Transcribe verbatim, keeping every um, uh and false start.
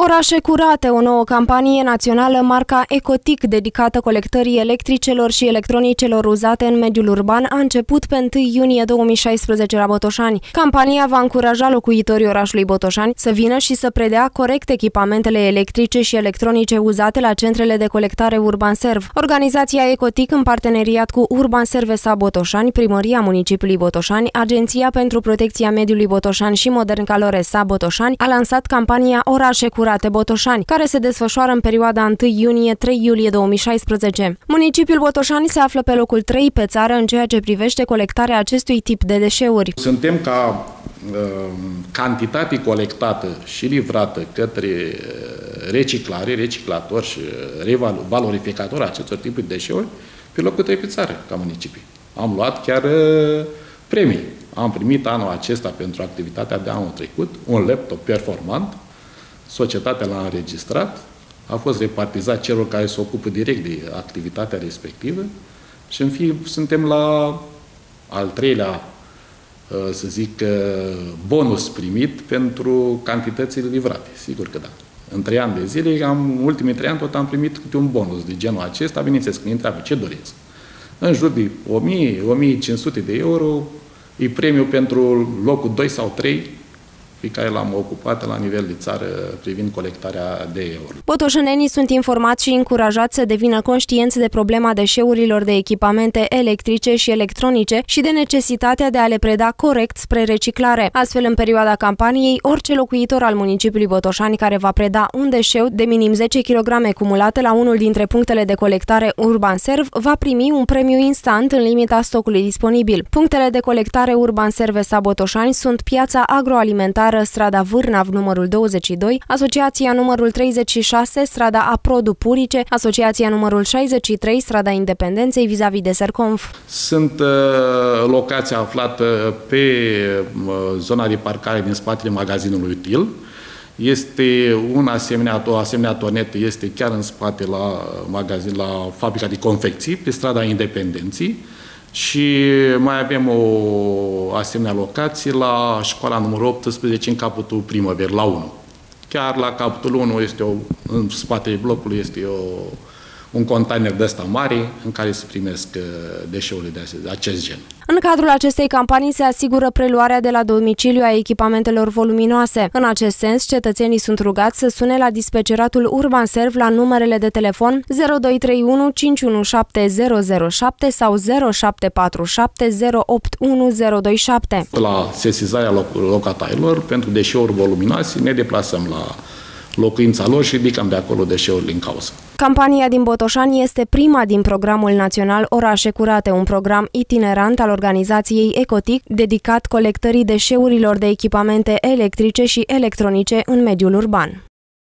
Orașe curate, o nouă campanie națională, marca Ecotic, dedicată colectării electricelor și electronicelor uzate în mediul urban, a început pe întâi iunie două mii șaisprezece la Botoșani. Campania va încuraja locuitorii orașului Botoșani să vină și să predea corect echipamentele electrice și electronice uzate la centrele de colectare Urbanserv. Organizația Ecotic, în parteneriat cu Urbanserv S A Botoșani, Primăria Municipiului Botoșani, Agenția pentru Protecția Mediului Botoșani și Modern Calore S A Botoșani, a lansat campania Orașe curate Botoșani, care se desfășoară în perioada întâi iunie - trei iulie două mii șaisprezece. Municipiul Botoșani se află pe locul trei pe țară în ceea ce privește colectarea acestui tip de deșeuri. Suntem ca uh, cantitate colectată și livrată către reciclare, reciclatori și valorificatori acestor tipuri de deșeuri pe locul trei pe țară ca municipiu. Am luat chiar uh, premii. Am primit anul acesta pentru activitatea de anul trecut un laptop performant. Societatea l-a înregistrat, a fost repartizat celor care se ocupă direct de activitatea respectivă și în fi, suntem la al treilea, să zic, bonus primit pentru cantitățile livrate. Sigur că da. În trei ani de zile, am, ultimii trei ani tot am primit câte un bonus de genul acesta. Bineînțeles că ne întreabă ce doresc. În jur de o mie - o mie cinci sute de euro e premiul pentru locul doi sau trei pe care l-am ocupat la nivel de țară privind colectarea de euro. Botoșenenii sunt informați și încurajați să devină conștienți de problema deșeurilor de echipamente electrice și electronice și de necesitatea de a le preda corect spre reciclare. Astfel, în perioada campaniei, orice locuitor al municipiului Botoșani care va preda un deșeu de minim zece kilograme cumulate la unul dintre punctele de colectare Urbanserv va primi un premiu instant în limita stocului disponibil. Punctele de colectare Urbanserv S A Botoșani sunt Piața Agroalimentară, strada Vârnav numărul douăzeci și doi, Asociația numărul treizeci și șase, strada Aprodu Purice, Asociația numărul șaizeci și trei, strada Independenței, vis-a-vis de Serconf. Sunt uh, locația aflată pe uh, zona de parcare din spatele magazinului Util. Este un asemenea, o asemenea tonetă este chiar în spate la magazin, la fabrica de confecții, pe strada Independenței. Și mai avem o asemenea locație la școala numărul optsprezece, în capătul Primăverii, la unu. Chiar la capătul unu, este o, în spatele blocului, este o, un container de ăsta mare în care se primesc deșeurile de acest gen. În cadrul acestei campanii se asigură preluarea de la domiciliu a echipamentelor voluminoase. În acest sens, cetățenii sunt rugați să sune la dispeceratul Urbanserv la numerele de telefon zero doi trei unu cinci unu șapte zero zero șapte sau zero șapte patru șapte zero opt unu zero doi șapte. La sesizarea locatarilor pentru deșeuri voluminoase ne deplasăm la locuința lor și ridicăm de acolo deșeurile în cauză. Campania din Botoșani este prima din programul național Orașe curate, un program itinerant al organizației Ecotic dedicat colectării deșeurilor de echipamente electrice și electronice în mediul urban.